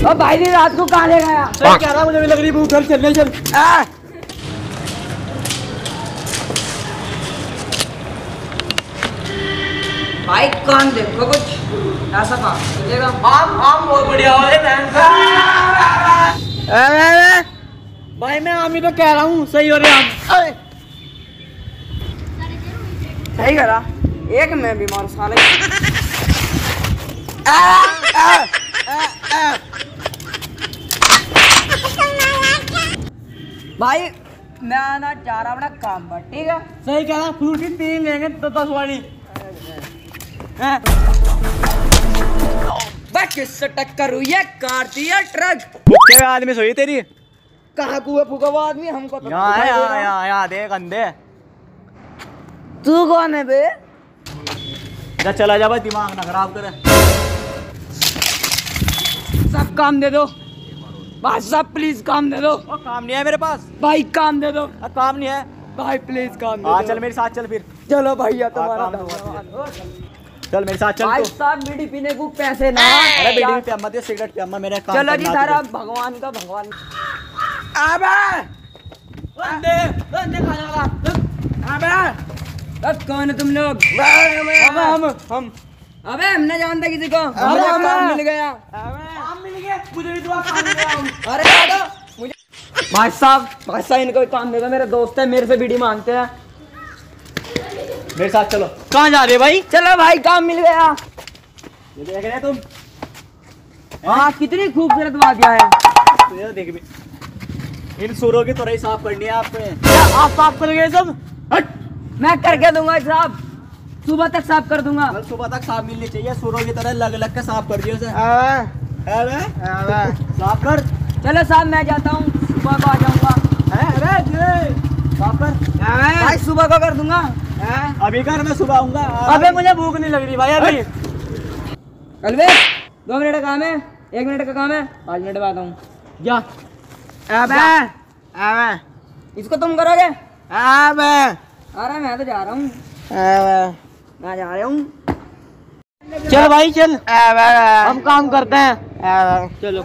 अब भाई ने रात को कहाँ ले गया? सही कह रहा, मुझे भी लग रही भूख, घर चलने चल। भाई कान देखो कुछ ऐसा काम चलेगा। आम बहुत बढ़िया हो भाई, मैं आम ही तो कह रहा हूँ, सही हो रहे आम। सही करा, एक मैं बीमार साले। भाई मैं आना चाह रहा अपना काम पर, ठीक है? सही कह रहा, फ्रूटी 3 लेंगे तो 10 वाली। किससे टक्कर हुई है? काट दिया ट्रक। क्या आदमी सोई तेरी? कहाँ कुआ फूका हुआ आदमी? हमको तो यहाँ है, यहाँ देख अंधे। तू कौन है बे? जा चला जा भाई, दिमाग ना खराब करे। सब काम दे दो भाई साहब, प्लीज काम दे दो। काम नहीं है मेरे पास भाई काम दे दो। काम नहीं है भाई प्लीज काम दे दो। चल मेरे साथ चल फिर। चलो भैया तुम्हारा चल मेरे साथ चल। भाई साहब बीड़ी पीने को पैसे ना। अरे बीड़ी भी पियामा दे, सिगरेट पियामा, मेरे काम। चलो जी सारा भगवान का भगवान। अब कौन है तुम लोग? हम अबे हमने जानता किसी को। मुझे काम मिल गया। मुझे भी दुआ काम मिल गया। अरे मुझे भाई साहब इनको काम देगा, मेरे दोस्त है, मेरे से बीड़ी मांगते हैं। मेरे साथ चलो। कहाँ जा रहे भाई? चलो भाई काम मिल गया। ये देख रहे तुम? हाँ कितनी खूबसूरत वादियाँ है। ये देख भी, इन सुरों की तरह ही साफ करनी है आपने। क्या आप साफ करोगे सब? हट। मैं करके दूंगा साहब, सुबह तक साफ कर दूंगा। कल सुबह तक साफ मिलनी चाहिए, सुरों की तरह लग लग के साफ कर दियो उसे। साफ कर। चलो साहब मैं जाता हूँ, सुबह को आ जाऊंगा। साफ कर भाई, सुबह को कर दूंगा। अभी कर, मैं सुबह आऊंगा। अबे मुझे भूख नहीं लग रही भाई अभी। अलवे 2 मिनट का काम है, 1 मिनट का काम है, 5 मिनट बाद आऊँ। जा। इसको तुम करोगे? अरे मैं तो जा रहा हूँ, मैं जा रहा हूँ। चल भाई चल, हम काम करते हैं। चलो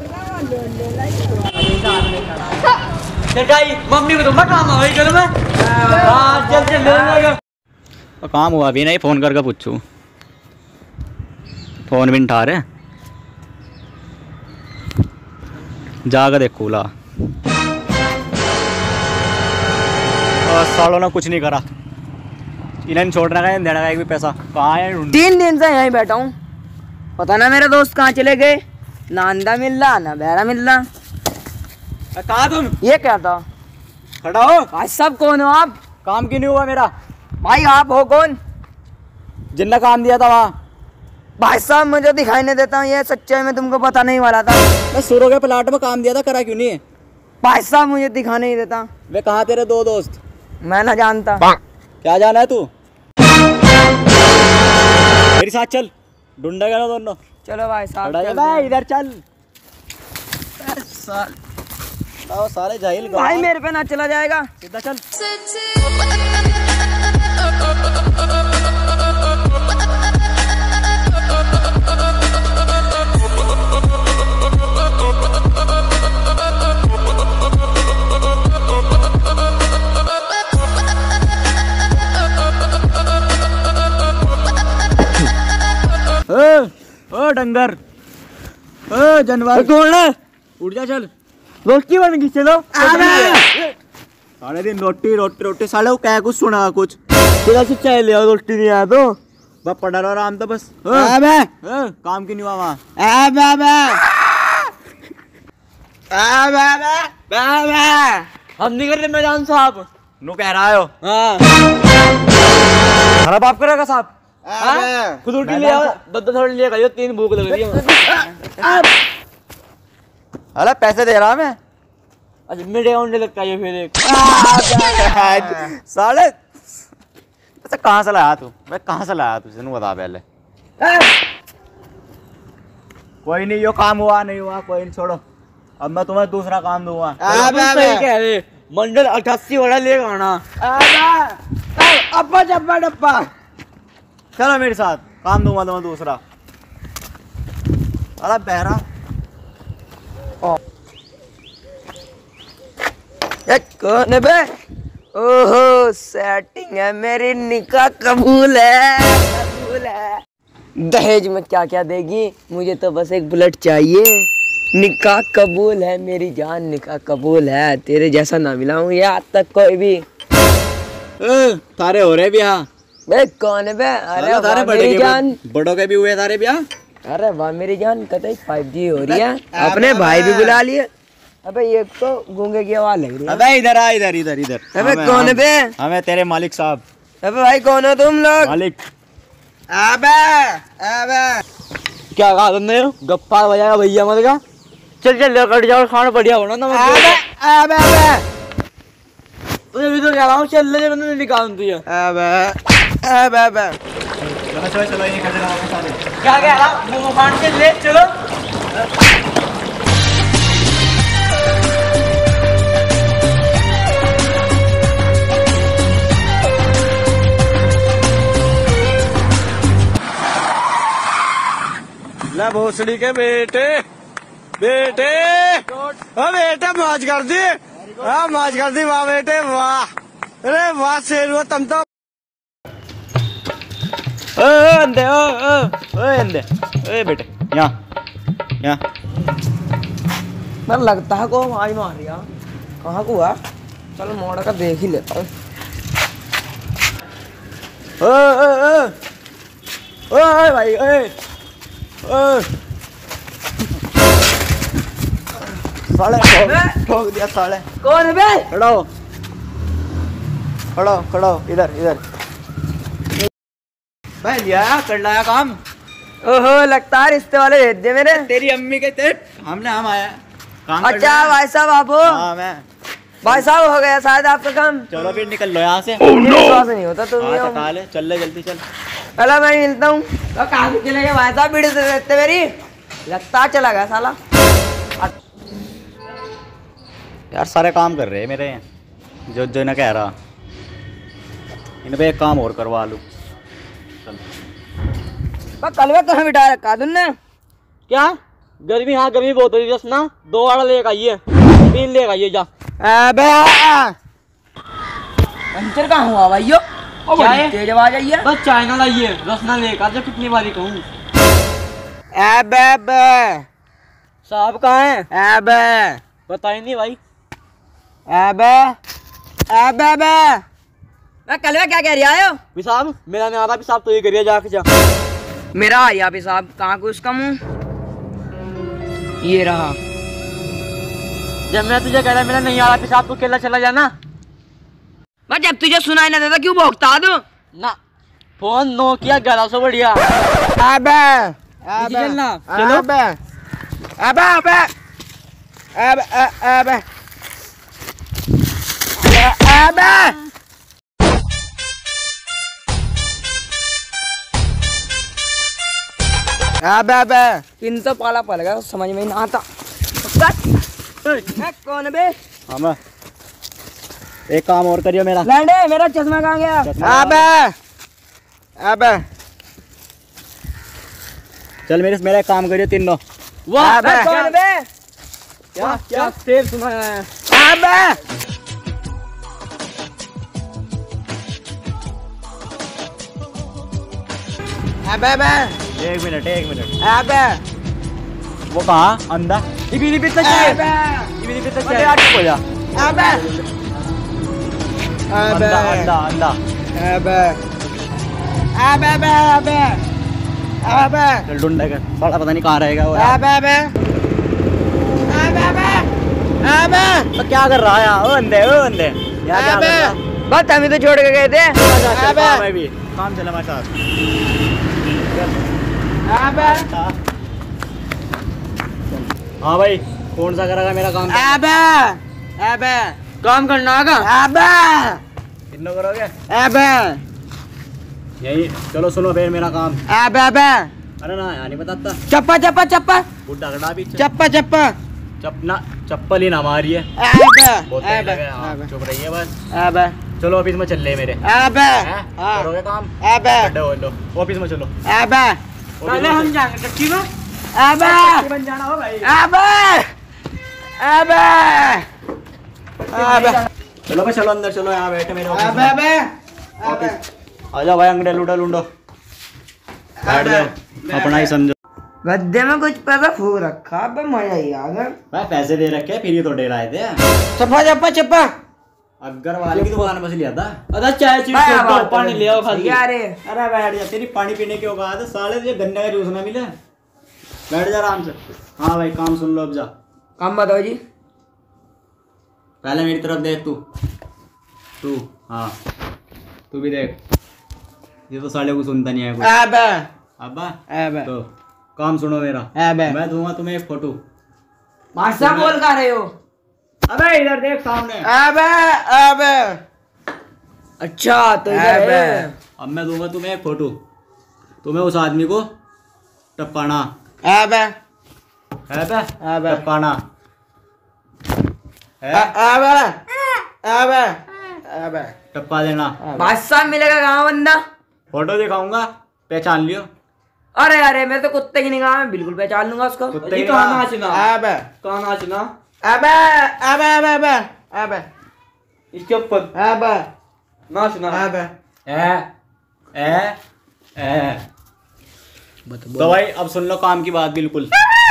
मम्मी को तो मत काम है चलो मैं। चल चल काम हुआ अभी नहीं, फोन करके पूछूं। फोन भी नहीं उठा रहे, जाकर देखो ला। सालों ने कुछ नहीं करा, इन्हें छोड़ने का देने का एक भी पैसा। कहाँ है? 3 दिन से यहीं बैठा हूँ, पता ना मेरे दोस्त कहाँ चले गए। ना अंडा मिल रहा ना बहरा मिल रहा। कहाँ तुम? ये क्या था? खड़ा हो भाई सब कौन हो आप? काम क्यों नहीं हुआ मेरा? भाई आप हो कौन? जिन्ना काम दिया था वहाँ। भाई साहब मुझे दिखाई नहीं देता हूँ, ये सच्चाई में तुमको पता नहीं वाला था। मैं सुरो के प्लाट में काम दिया था, करा क्यों नहीं है? भाई साहब मुझे दिखा नहीं देता। वे कहाँ तेरे 2 दोस्त? मैं ना जानता। क्या जाना है तू? मेरे साथ चल, ढूंढेगा ना दोनों। चलो भाई साहब भाई इधर चल। सारे जाहिल भाई मेरे पे ना चला जाएगा, सीधा चल। ओ डंगर, ओ जानवर, कौन है? उठ जा चल। रोटी बन गई, चलो। सारे दिन रोटी रोटी रोटी, साले वो क्या कुछ सुना कुछ। तेरा से चाय ले आओ, रोटी नहीं आया तो बस पढ़ा रहा आराम तो बस। काम क्यों नहीं हुआ वहाँ? हम नहीं कर रहे मैदान साहब। नु कह रहा हो? हमारा बाप करेगा साहब। खुद रोटी ले आओ, 10 रोटी ले खाइयो, 3 भूख लग रही है। अरे पैसे दे रहा मैं। अच्छा मेरे अकाउंट में लगता है फिर एक। साले अच्छा कहाँ से लाया तू? मैं कहाँ से लाया तू? तेनू बता पहले। कोई नहीं, यो काम हुआ नहीं हुआ कोई नहीं, छोड़ो। अब मैं तुम्हें दूसरा काम दूंगा। सही कह रहे, मंडल 88 वाला लेगा आना। अब्बा जब्बा डब्बा, चलो मेरे साथ, काम दूंगा तुम्हें दूसरा। अरे बहरा कौन है बे? ओहो सेटिंग है मेरी, निकाह कबूल है। दहेज में क्या क्या देगी? मुझे तो बस एक बुलेट चाहिए। निकाह कबूल है मेरी जान, निकाह कबूल है। तेरे जैसा ना मिला हूँ ये आज तक कोई भी। तारे हो रहे ब्याह? बे कौन है बे? अरे तारे वाह मेरी जान, बड़ों के भी हुए तारे ब्याह। अरे वाह मेरी जान, कतई 5G हो रही है। अपने भाई भी बुला लिए। अबे ये तो गूंगे की आवाज लग रही है। अबे इधर आ, इधर इधर इधर। अबे कौन है बे? हमें तेरे मालिक साहब। अबे भाई कौन हो तुम लोग? मालिक। अबे अबे क्या कहा तुमने? गप्पा बजाया भैया मत का। चल चल कट जाओ, खाना बढ़िया होना ना। अबे अबे अबे तुझे भी तो कह रहा हूँ, चल ले मैंने निकाल तुझे। अबे अबे अबे चलो चलो ये खड़े रहो सारे। क्या कह रहा? मुंह फाड़ के ले चलो। ले भोसड़ी के बेटे बेटे, हाँ बेटे मौज कर दी। हाँ मौज कर दी, वाह बेटे वाह। अरे वाह शेर हुआ तुम तो। अंधे अंधे बेटे यहाँ मैं लगता है को आवाज मार रही है। कहाँ को हुआ? चलो मोड़ का देख ही लेता हूँ। भाई साले ठोक दिया साले। कौन है बे? खड़ो खड़ो खड़ो, इधर इधर। भाई लिया कर लाया काम। ओहो लगता है रिश्ते वाले भेज दे मेरे। तेरी अम्मी के तेट हमने हम आया काम कर अच्छा लिया। भाई साहब आप हो? हाँ मैं। भाई साहब हो गया शायद आपका काम। चलो फिर निकल लो यहाँ से। विश्वास नहीं होता तुम हाँ, ही तो हो। खा ले, चल ले जल्दी चल। चलो मैं मिलता हूँ। तो कहाँ से चले गए भाई साहब? वीडियो से देखते मेरी लगता चला गया साला। यार सारे काम कर रहे हैं मेरे, जो जो ना कह रहा। इन पे एक काम और करवा लूँ। कलवे कहाँ बिठा रखा तुमने? क्या गर्मी? हाँ गर्मी बहुत हो रही है ना। 2 वाला लेकर आइए, 3 लेकर आइए जा। अबे पंचर कहाँ हुआ भाइयों? बड़ी तेज आवाज आई है। बस चाइना लाइए, रसना लेकर जो कितनी बारी कहूँ। अबे अबे साहब कहाँ है? अबे बताइए नहीं भाई। अबे अबे अबे मैं कलवे क्या कह रही हो? साहब मेरा नहीं आ रहा, साहब तो ये करिए जाके जा। मेरा आया साहब कहाँ को उसका मुंह? ये रहा। जब मैं तुझे कह रहा मेरा नहीं आ रहा पेशाब, तो अकेला चला जाना। मैं जब तुझे सुनाई ना देता क्यों भौंकता दूं? ना फोन नोकिया 1100 बढ़िया। अबे अबे चलो। अबे अबे अबे अबे अबे अबे अबे अबे इन तो पाला पड़ गया, समझ में नहीं आता। कौन है बे? हाँ मैं। एक काम और करियो मेरा। लैंडे मेरा चश्मा कहाँ गया? अबे अबे चल मेरा एक काम करियो तीनों। वाह कौन है बे? क्या क्या तेल सुनाया है? अबे अबे अबे एक मिनट अबे वो कहाँ अंधा? इबी इबी तक है। इबी इबी तक है। हो जा। अबे अंधा अंधा अंधा। अबे अबे अबे अबे अबे चल ढूंढ कर, बड़ा पता नहीं कहाँ रहेगा वो। अबे अबे अबे अबे अबे तो क्या कर रहा है यार? ओ अंधे यहाँ क्या कर रहा है? बस हम ही तो छोड़ के गए थे। अबे मैं भी काम चला मेरे साथ। अबे हाँ भाई कौन सा करेगा मेरा काम? अबे अबे काम करना आगा। अबे कितना करोगे? अबे यही चलो सुनो फिर मेरा काम। अबे अबे अरे ना यहाँ नहीं बताता। चप्पा चप्पा चप्पा बुढ़ा गड़ा भी चप्पा चप्पा चप्पल ही ना मारी है। अबे बहुत तेज अबे लगे, हाँ, चुप रही है बस। अबे चलो ऑफिस में चल ले मेरे। अबे हैं? हाँ। करोगे काम? अबे लो ऑफिस में चलो। अबे पहले हम जाएंगे टक्की में। अबे बन जाना हो भाई। अबे अबे अबे चलो भाई चलो अंदर चलो, यहाँ बैठे मेरे ऑफिस अबे में। अबे अबे आ जाओ भाई अंगड़े लूडो लूडो बैठ जाओ, अपना ही समझो। गद्दे में कुछ पैसा फूक रखा, अबे मजा ही आ गया। भाई पैसे दे रखे फिर ये तो डे लाए थे। चप्पा चप्पा चप्पा अगर वाले की दुकान बस लिया था। अरे चाय चीज पानी ले आओ खाली। यार अरे बैठ जा, तेरी पानी पीने की औकात है साले, तुझे गन्ने का जूस ना मिले। बैठ जा आराम से। हाँ भाई काम सुन लो अब जा। काम बताओ जी। पहले मेरी तरफ देख तू हाँ तू भी देख, ये तो साले को सुनता नहीं है कुछ। अबे अब्बा अबे तो काम सुनो मेरा। अबे मैं दूंगा तुम्हें एक फोटो। भाषा बोल कर रहे हो? अबे इधर देख सामने। अबे अबे अच्छा तो इधर है। अब मैं दूंगा तुम्हें एक फोटो, तुम्हें उस आदमी को टपकाना। अबे अबे अबे टपकाना है, अबे अबे अबे टपका देना। भाषा मिलेगा कहाँ बंदा? फोटो दिखाऊंगा पहचान लियो। अरे अरे मैं तो कुत्ते की निगाह में बिल्कुल पहचान लूंगा उसको। कुत्ते जी की कहाँ निगाह। नाचना? अबे कहाँ नाचना? अबे अबे अबे अबे अबे इसके ऊपर अबे नाचना। अबे ए तो भाई अब सुन लो काम की बात बिल्कुल।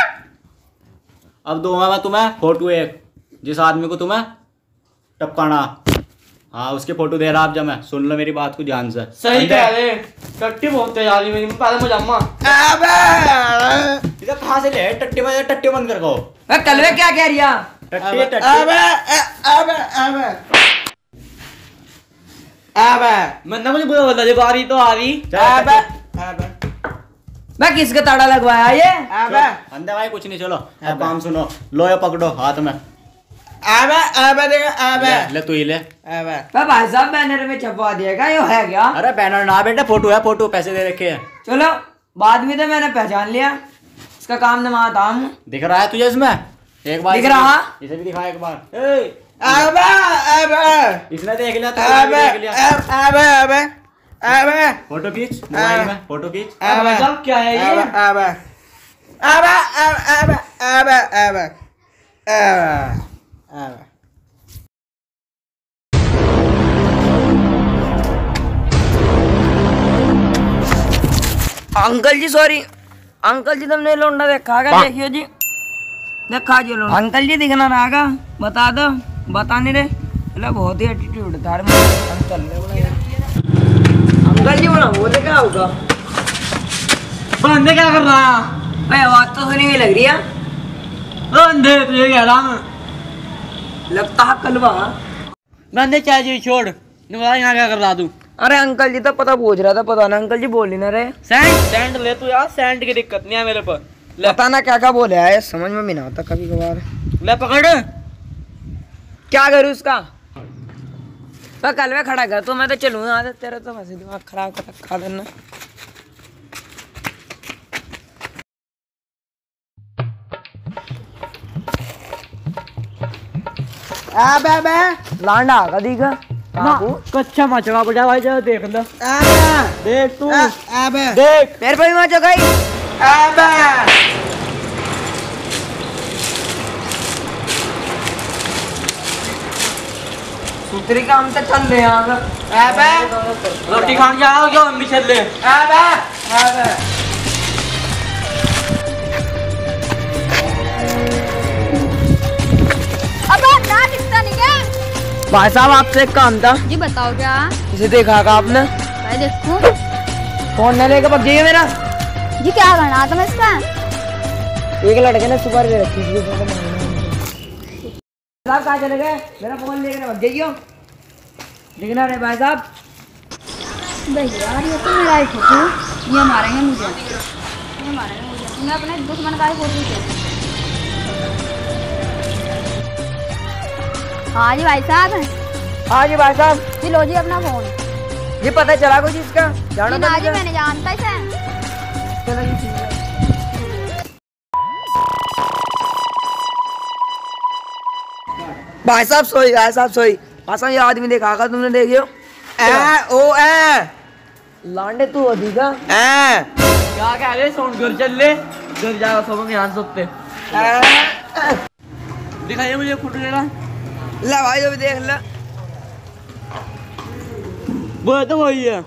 अब दूंगा मैं तुम्हें फोटो एक, जिस आदमी को तुम्हें टपकाना, हाँ उसके फोटो दे रहा आप। जब मैं सुन लो मेरी बात को ध्यान से। सही कह रहे, टट्टी बहुत तेज आ रही मेरी, पहले मुझे अम्मा। अबे इधर कहाँ से ले टट्टी बंद कर कहो। कलवे क्या कह रिया? टट्टी टट्टी अबे अबे अबे अबे मैंने मुझे बुरा बोला, जब आ रही तो आ रही। अबे अबे मैं किसका ताड़ा लगवाया ये? अबे अंदर भाई कुछ नहीं, चलो अब काम सुनो। लो ये पकड़ो हाथ में। अबे अबे देख अबे ले तू ही ले। अबे भाई साहब बैनर में छपवा दिएगा ये है क्या? अरे बैनर ना बेटा, फोटो है, फोटो पैसे दे रखे हैं। चलो बाद में तो मैंने पहचान लिया, इसका काम नमाता हूँ। दिख रहा है तुझे इसमें? एक बार दिख रहा? इसे भी दिखा एक बार। अबे अबे इसने देख लिया तो अबे देख लिया। अबे अबे अबे फोटो खींच मोबाइल में, फोटो खींच। अबे साहब क्या है ये? अबे अबे अबे अबे अबे अबे अबे uncle ji sorry uncle ji, तुमने लौंडा देखा क्या? देखियो जी, देखा जी लौंडा। अंकल जी दिखना रहा, बता दो। बता नहीं रहे, मतलब बहुत ही एटीट्यूड था। अंकल जी बोला वो तो क्या होगा? बंदे क्या कर रहा है? भाई आवाज तो सुनी हुई लग रही है। बंदे तुझे कह रहा हूँ, लगता है कलवा। बंदे चाय जी छोड़, बता यहाँ क्या कर रहा तू? अरे अंकल जी तो पता पूछ रहा था, पता ना अंकल जी बोल ही ना रहे। सैंड ले तू यार, सैंड की दिक्कत नहीं है मेरे पर। पता ना क्या क्या बोले है, समझ में भी ना आता कभी कभार। ले पकड़। क्या करूँ उसका? मैं कल में खड़ा कर तो मैं तो चलूँ यहाँ से, तेरा तो वैसे दिमाग खराब कर रखा देना। अबे अबे लांडा कदी का कच्चा मचका बजा भाई, जरा देख लो। देख तू, अबे देख मेरे पे भी मचा गई। अबे सूत्री काम तो चल रहे हैं। अबे रोटी खाने जाओ क्यों? हम भी चल ले। अबे अबे अबे ना दिखता नहीं क्या? भाई साहब आपसे एक काम था। जी बताओ क्या? इसे देखा का आपने? मैं देखूं। फोन न लेकर भाग जाइए मेरा। जी क्या करना था मैं इसका? एक लड़के ने सुपारी दे रखी थी, साहब कहाँ चले गए? मेरा फोन लेकर भाग जाइयो। दिखना रे भाई साहब। भैया ये तो मेरा ही फोटो, ये मारेंगे मुझे, ये मारेंगे मुझे। मैं अपने दुश्मन का ही फोटो से। हाँ जी भाई साहब। हाँ जी भाई साहब। जी लो जी अपना फोन। ये पता चला कुछ इसका? जानो जी तो ना जी मुझे। मैंने जानता इसे। चलो जी ठीक है। भाई साहब सोई, भाई साहब सोई। भाई साहब ये आदमी देखा का तुमने? देखियो लांडे तू अधिका क्या कह रहे? सोन घर चल ले, घर जाकर सब हम यहाँ सोते। दिखाइए मुझे फोटो लेना। ला भाई अभी देख ला। वो तो वही है।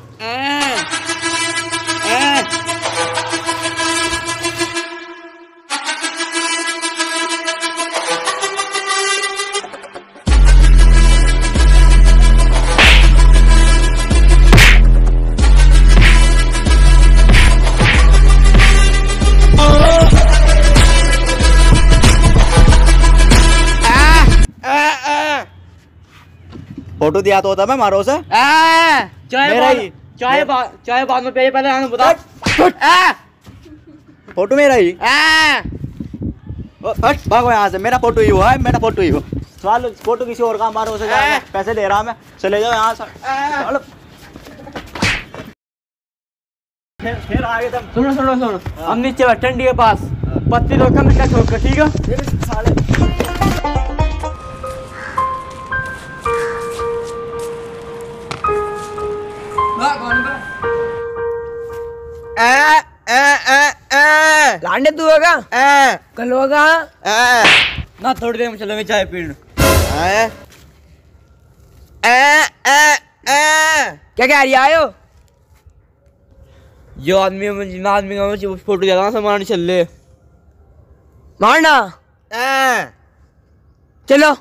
फोटो दिया तो होता मैं मारो से। चाय बाद में पे पहले हमें बता। फोटो मेरा ही। भागो यहाँ से, मेरा फोटो ही हुआ है, मेरा फोटो ही हो। सवाल फोटो किसी और का मारो से, पैसे दे रहा मैं, चले जाओ यहाँ से। फिर आगे तब सुनो हम नीचे बैठे टंडी के पास, पत्ती रोक कर मिट्टा ठोक कर, ठीक है? लांडे तू होगा? कल होगा? ना थोड़ी देर में चलेंगे चाय पीने। क्या कह रही आयो? जो आदमी का मुझे फोटो ज्यादा सामान चल रहे मारना। चलो।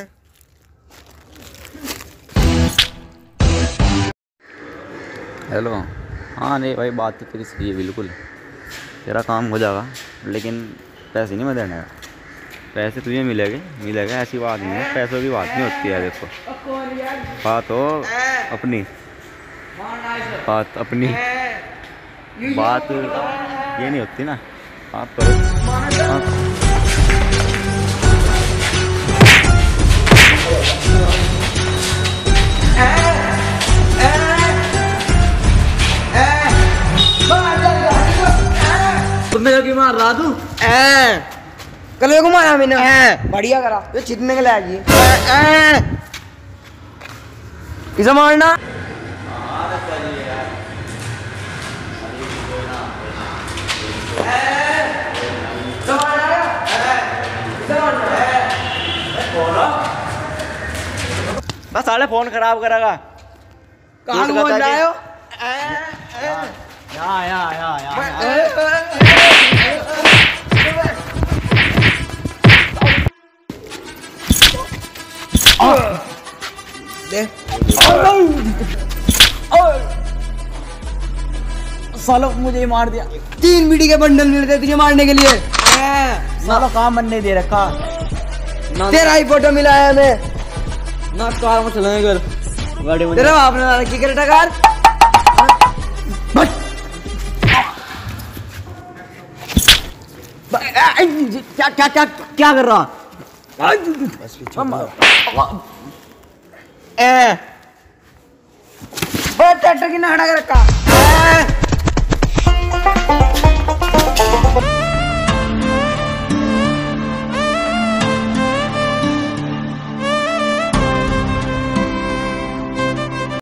हेलो। हाँ नहीं भाई, बात तो तेरी सही है बिल्कुल, तेरा काम हो जाएगा, लेकिन पैसे नहीं मैं देने का। पैसे तुझे मिलेगा ऐसी बात नहीं है, पैसों की बात नहीं होती है। देखो बात हो अपनी, बात ये नहीं होती ना, बात करो। मेरे की मार रहा तू? कल को मारा मैंने। बढ़िया करा, तो छिटने के लायक किसे मारना? बस साले फोन खराब करेगा। कहाँ बोल रहे हो? सालो मुझे ही मार दिया। 3 बीड़ी के बंडल मिल रहे तुझे मारने के लिए। सालो काम मन नहीं दे रखा। तेरा ही फोटो मिला है हमें ना, कार में चलेंगे घर, गाड़ी में। तेरा बाप ने की करे टकार। क्या कर रहा? ट्रैक्टर की नाड़ा कर रखा।